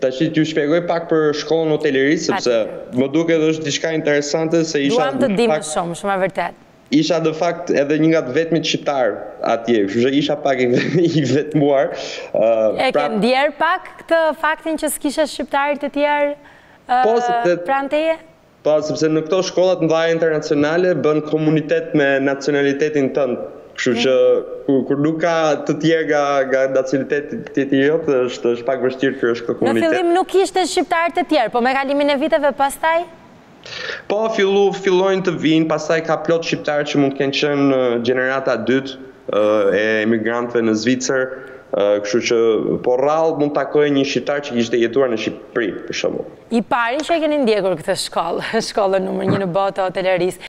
tash t'ju shpjegoj pak për shkollën hotellerisë, sepse më duket është diçka interesante se isha Duam të di më shumë, shumë e vërtet. Isha në fakt edhe një nga të vetmit shqiptar atje, kështu që isha pak i vetmuar. E ke ndjer pak këtë faktin që s'kishe shqiptarit të tjerë pranë teje? Po, sepse në këto shkollat mëdha internacionale bën komunitet me nacionalitetin tënd. Kështu që kur nuk ka të tjerë nga nacionaliteti jot, është pak vështirë ky është komunitet. Në fillim nuk ishte shqiptarë të tjerë, po me kalimin e viteve pastaj? Po, fillojnë të vinë, pastaj ka plot shqiptarë që mund të kenë qenë gjenerata dytë e emigrantëve në Zvicër, kështu që po rrallë mund takoj një shqiptar që kishte jetuar në Shqipëri, për shembull. I pari që e keni ndjekur këtë shkollë, shkollën numër 1 në botë hotellerisë.